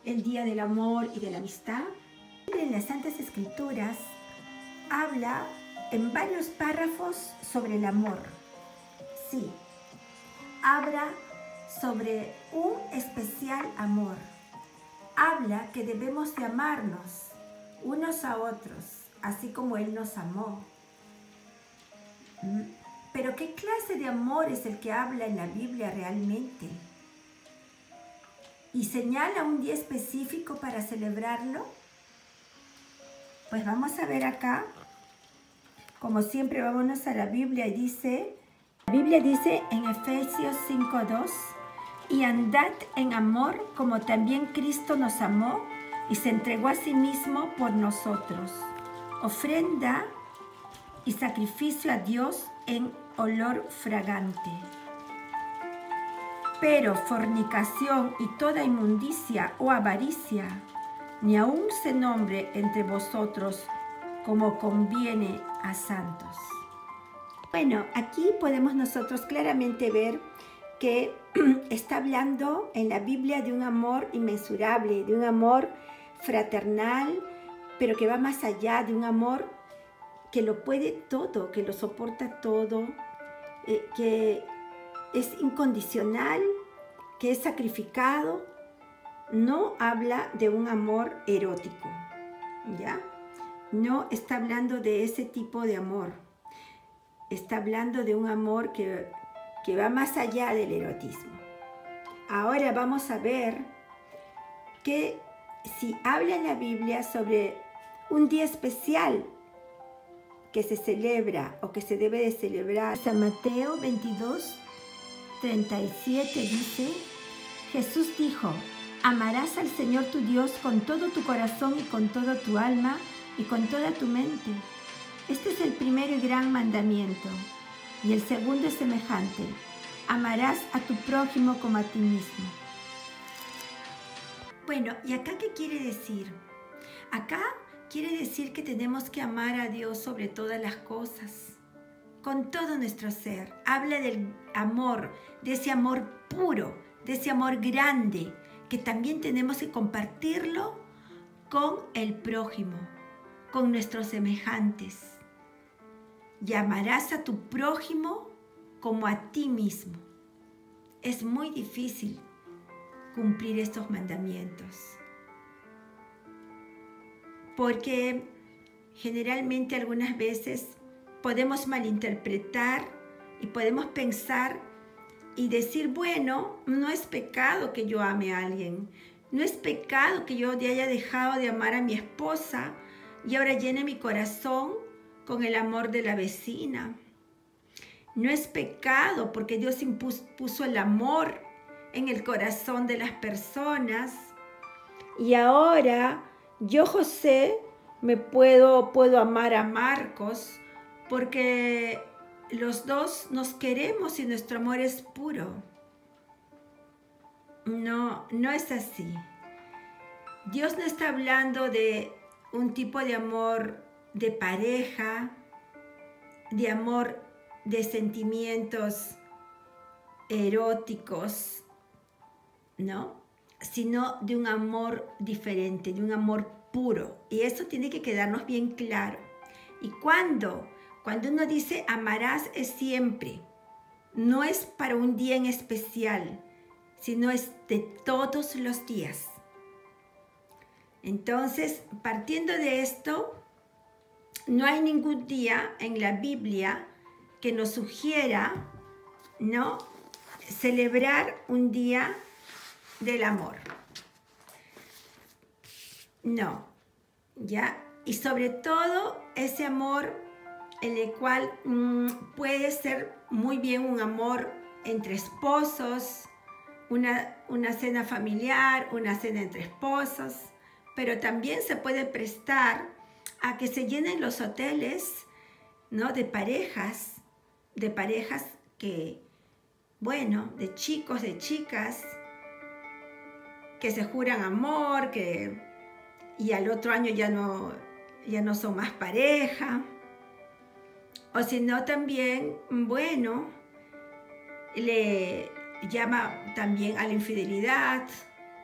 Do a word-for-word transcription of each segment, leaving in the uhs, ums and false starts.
el Día del Amor y de la Amistad. En las Santas Escrituras habla en varios párrafos sobre el amor. Sí, habla sobre un especial amor. Habla que debemos de amarnos unos a otros, así como Él nos amó. Pero ¿qué clase de amor es el que habla en la Biblia realmente? ¿Y señala un día específico para celebrarlo? Pues vamos a ver acá. Como siempre, vámonos a la Biblia y dice, la Biblia dice en Efesios cinco dos, y andad en amor como también Cristo nos amó y se entregó a sí mismo por nosotros, ofrenda y sacrificio a Dios en olor fragante. Pero fornicación y toda inmundicia o avaricia, ni aun se nombre entre vosotros como conviene a santos. Bueno, aquí podemos nosotros claramente ver que está hablando en la Biblia de un amor inmensurable, de un amor fraternal, pero que va más allá, de un amor que lo puede todo, que lo soporta todo, eh, que es incondicional, que es sacrificado. No habla de un amor erótico, ¿ya? No está hablando de ese tipo de amor. Está hablando de un amor que, que va más allá del erotismo. Ahora vamos a ver que si habla en la Biblia sobre un día especial que se celebra o que se debe de celebrar. San Mateo veintidós, treinta y siete dice, Jesús dijo, amarás al Señor tu Dios con todo tu corazón y con toda tu alma y con toda tu mente. Este es el primero y gran mandamiento. Y el segundo es semejante, amarás a tu prójimo como a ti mismo. Bueno, ¿y acá qué quiere decir? Acá quiere decir que tenemos que amar a Dios sobre todas las cosas, con todo nuestro ser. Habla del amor, de ese amor puro, de ese amor grande, que también tenemos que compartirlo con el prójimo, con nuestros semejantes. Y amarás a tu prójimo como a ti mismo. Es muy difícil cumplir estos mandamientos, porque generalmente algunas veces podemos malinterpretar y podemos pensar y decir, bueno, no es pecado que yo ame a alguien, no es pecado que yo haya dejado de amar a mi esposa y ahora llene mi corazón con el amor de la vecina. No es pecado porque Dios puso el amor en el corazón de las personas y ahora yo, José, me puedo, puedo amar a Marcos porque los dos nos queremos y nuestro amor es puro. No, no es así. Dios no está hablando de un tipo de amor de pareja, de amor de sentimientos eróticos, ¿no? Sino de un amor diferente, de un amor puro. Y eso tiene que quedarnos bien claro. Y cuando, cuando uno dice amarás es siempre, no es para un día en especial, sino es de todos los días. Entonces, partiendo de esto, no hay ningún día en la Biblia que nos sugiera, ¿no?, celebrar un día del amor. No, ¿ya? Y sobre todo ese amor en el cual mmm, puede ser muy bien un amor entre esposos, una, una cena familiar, una cena entre esposos, pero también se puede prestar a que se llenen los hoteles, ¿no?, de parejas, de parejas que, bueno, de chicos, de chicas, que se juran amor, que, y al otro año ya no, ya no son más pareja. O si no, también, bueno, le llama también a la infidelidad,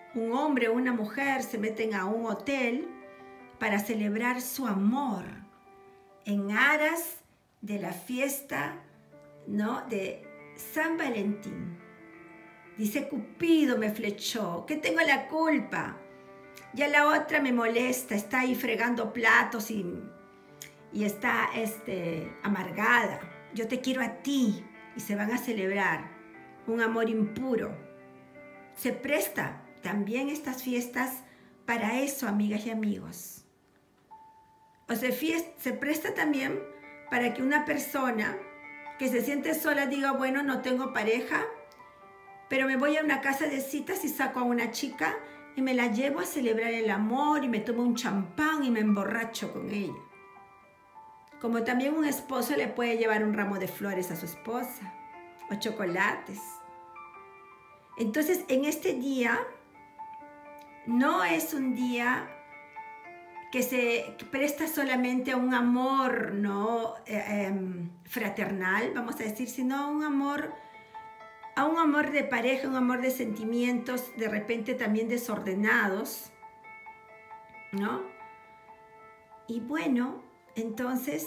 un hombre o una mujer se meten a un hotel para celebrar su amor en aras de la fiesta, ¿no?, de San Valentín. Dice: Cupido me flechó, ¿qué tengo la culpa? Ya la otra me molesta, está ahí fregando platos y, y está este, amargada. Yo te quiero a ti, y se van a celebrar un amor impuro. Se presta también estas fiestas para eso, amigas y amigos. O se, se presta también para que una persona que se siente sola diga: bueno, no tengo pareja, pero me voy a una casa de citas y saco a una chica y me la llevo a celebrar el amor y me tomo un champán y me emborracho con ella. Como también un esposo le puede llevar un ramo de flores a su esposa o chocolates. Entonces, en este día no es un día que se presta solamente a un amor, no eh, eh, fraternal, vamos a decir, sino a un amor, a un amor de pareja, un amor de sentimientos, de repente también desordenados, ¿no? Y bueno, entonces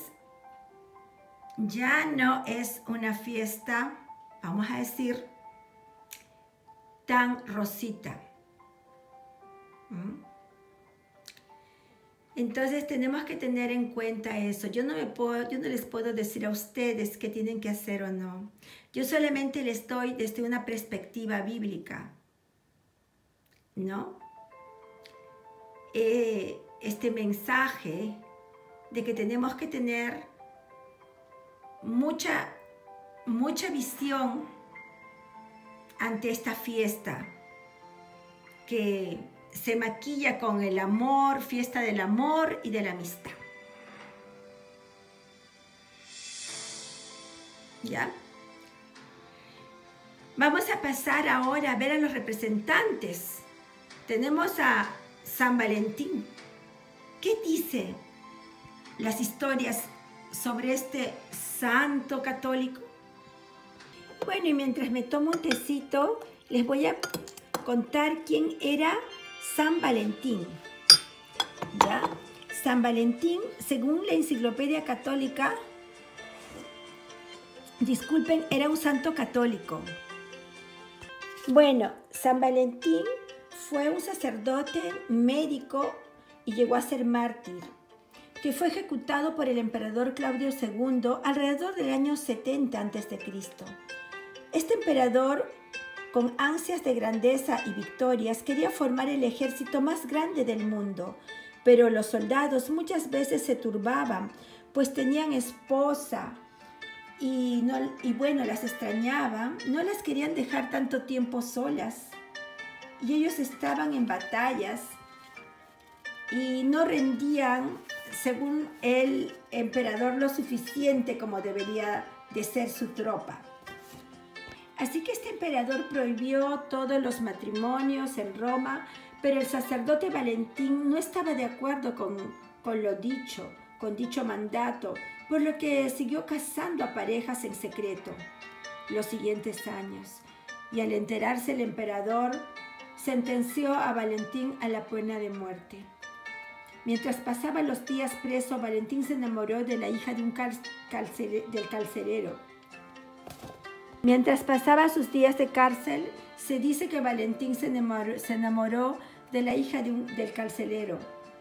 ya no es una fiesta, vamos a decir, tan rosita. ¿Mm? Entonces tenemos que tener en cuenta eso. Yo no, me puedo, yo no les puedo decir a ustedes qué tienen que hacer o no. Yo solamente les doy desde una perspectiva bíblica, ¿no? Eh, este mensaje de que tenemos que tener mucha, mucha visión ante esta fiesta que se maquilla con el amor, fiesta del amor y de la amistad. ¿Ya? Vamos a pasar ahora a ver a los representantes. Tenemos a San Valentín. ¿Qué dice las historias sobre este santo católico? Bueno, y mientras me tomo un tecito, les voy a contar quién era San Valentín. ¿Ya? San Valentín, según la Enciclopedia Católica, disculpen, era un santo católico. Bueno, San Valentín fue un sacerdote, médico y llegó a ser mártir, que fue ejecutado por el emperador Claudio segundo alrededor del año setenta antes de Cristo. Este emperador, con ansias de grandeza y victorias, quería formar el ejército más grande del mundo, pero los soldados muchas veces se turbaban, pues tenían esposa y, no, y bueno, las extrañaban, no las querían dejar tanto tiempo solas, y ellos estaban en batallas y no rendían, según el emperador, lo suficiente como debería de ser su tropa. Así que este emperador prohibió todos los matrimonios en Roma, pero el sacerdote Valentín no estaba de acuerdo con, con lo dicho, con dicho mandato, por lo que siguió casando a parejas en secreto los siguientes años. Y al enterarse el emperador, sentenció a Valentín a la pena de muerte. Mientras pasaba los días preso, Valentín se enamoró de la hija de un cal, calcere, del carcelero. Mientras pasaba sus días de cárcel, se dice que Valentín se enamoró, se enamoró de la hija de un, del carcelero.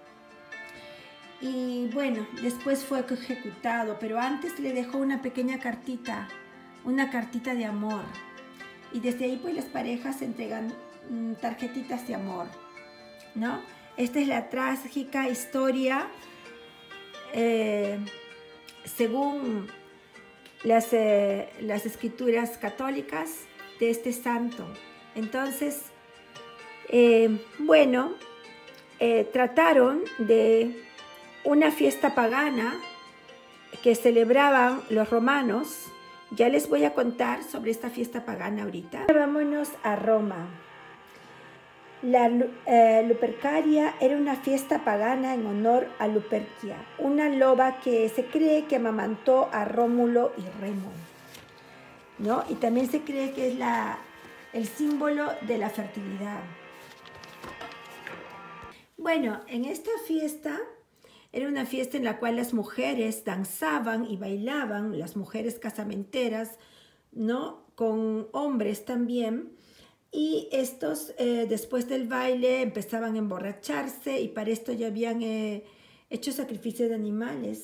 Y bueno, después fue ejecutado, pero antes le dejó una pequeña cartita, una cartita de amor. Y desde ahí pues las parejas se entregan mm, tarjetitas de amor, ¿no? Esta es la trágica historia, eh, según las, eh, las escrituras católicas, de este santo. Entonces, eh, bueno, eh, trataron de una fiesta pagana que celebraban los romanos. Ya les voy a contar sobre esta fiesta pagana ahorita. Vámonos a Roma. La eh, Lupercalia era una fiesta pagana en honor a Lupercia, una loba que se cree que amamantó a Rómulo y Remo, ¿no? Y también se cree que es la, el símbolo de la fertilidad. Bueno, en esta fiesta era una fiesta en la cual las mujeres danzaban y bailaban, las mujeres casamenteras, ¿no? Con hombres también. Y estos, eh, después del baile, empezaban a emborracharse y para esto ya habían eh, hecho sacrificios de animales.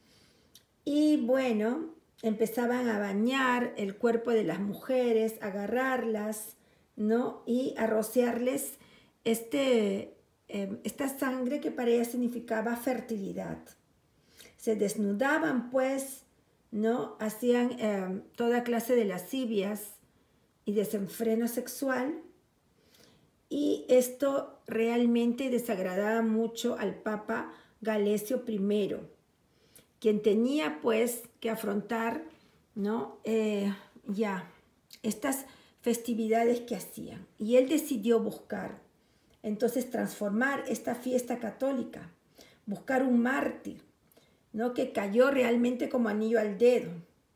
Y bueno, empezaban a bañar el cuerpo de las mujeres, a agarrarlas, ¿no? Y a rociarles este, eh, esta sangre que para ellas significaba fertilidad. Se desnudaban, pues, ¿no? Hacían eh, toda clase de lascivias y desenfreno sexual, y esto realmente desagradaba mucho al Papa Galesio primero, quien tenía pues que afrontar, ¿no? eh, ya estas festividades que hacían, y él decidió buscar entonces transformar esta fiesta católica, buscar un mártir, ¿no? Que cayó realmente como anillo al dedo.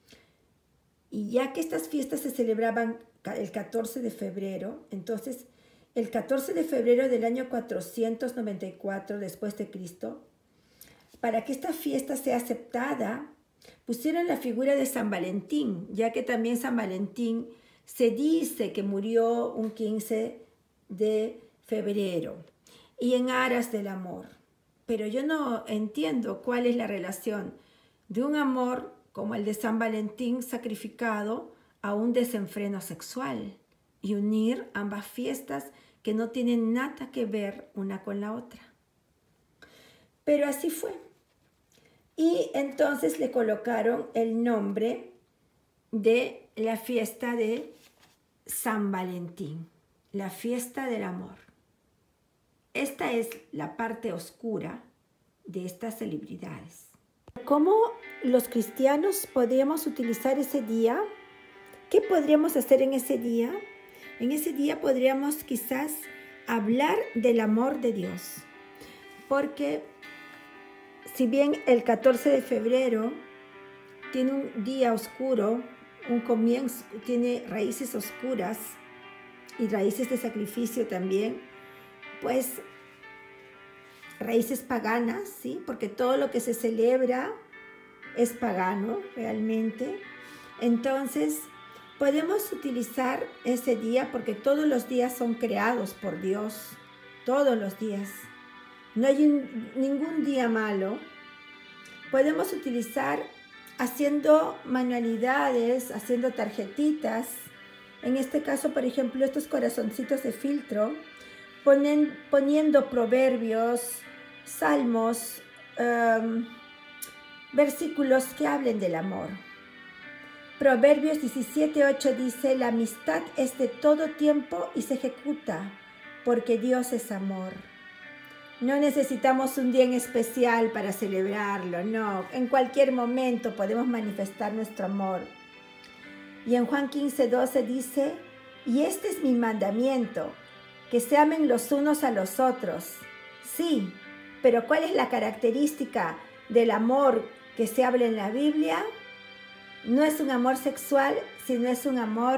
Y ya que estas fiestas se celebraban el catorce de febrero, entonces el catorce de febrero del año cuatrocientos noventa y cuatro después de Cristo, para que esta fiesta sea aceptada, pusieron la figura de San Valentín, ya que también San Valentín se dice que murió un quince de febrero, y en aras del amor. Pero yo no entiendo cuál es la relación de un amor como el de San Valentín sacrificado a un desenfreno sexual, y unir ambas fiestas que no tienen nada que ver una con la otra. Pero así fue. Y entonces le colocaron el nombre de la fiesta de San Valentín, la fiesta del amor. Esta es la parte oscura de estas celebridades. ¿Cómo los cristianos podríamos utilizar ese día? ¿Qué podríamos hacer en ese día? En ese día podríamos quizás hablar del amor de Dios. Porque si bien el catorce de febrero tiene un día oscuro, un comienzo, tiene raíces oscuras y raíces de sacrificio también, pues raíces paganas, ¿sí? Porque todo lo que se celebra es pagano realmente. Entonces podemos utilizar ese día porque todos los días son creados por Dios, todos los días. No hay un, ningún día malo. Podemos utilizar haciendo manualidades, haciendo tarjetitas. En este caso, por ejemplo, estos corazoncitos de filtro, ponen, poniendo proverbios, salmos, um, versículos que hablen del amor. Proverbios diecisiete ocho dice: la amistad es de todo tiempo y se ejecuta, porque Dios es amor. No necesitamos un día en especial para celebrarlo, no. En cualquier momento podemos manifestar nuestro amor. Y en Juan quince doce dice: y este es mi mandamiento, que se amen los unos a los otros. Sí, pero ¿cuál es la característica del amor que se habla en la Biblia? No es un amor sexual, sino es un amor,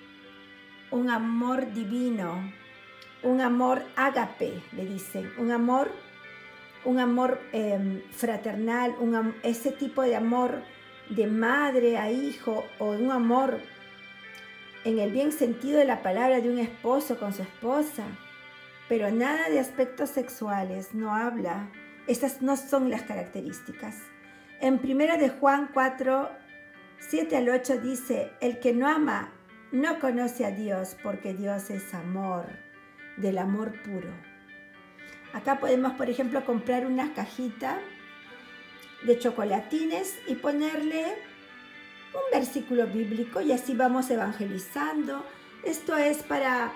un amor divino, un amor ágape, le dicen, un amor, un amor eh, fraternal, un, ese tipo de amor de madre a hijo, o un amor en el bien sentido de la palabra de un esposo con su esposa, pero nada de aspectos sexuales, no habla. Estas no son las características. En primera de Juan cuatro, siete al ocho dice: el que no ama no conoce a Dios, porque Dios es amor, del amor puro. Acá podemos, por ejemplo, comprar una cajita de chocolatines y ponerle un versículo bíblico, y así vamos evangelizando. Esto es para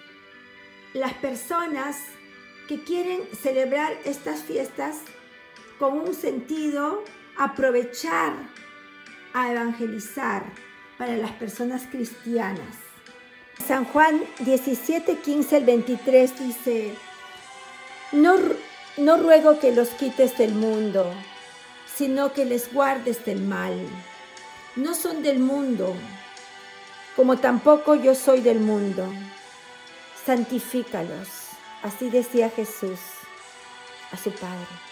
las personas que quieren celebrar estas fiestas con un sentido, aprovechar a evangelizar para las personas cristianas. San Juan diecisiete, quince al veintitrés dice: no, no ruego que los quites del mundo, sino que les guardes del mal. No son del mundo, como tampoco yo soy del mundo. Santifícalos. Así decía Jesús. a su Padre.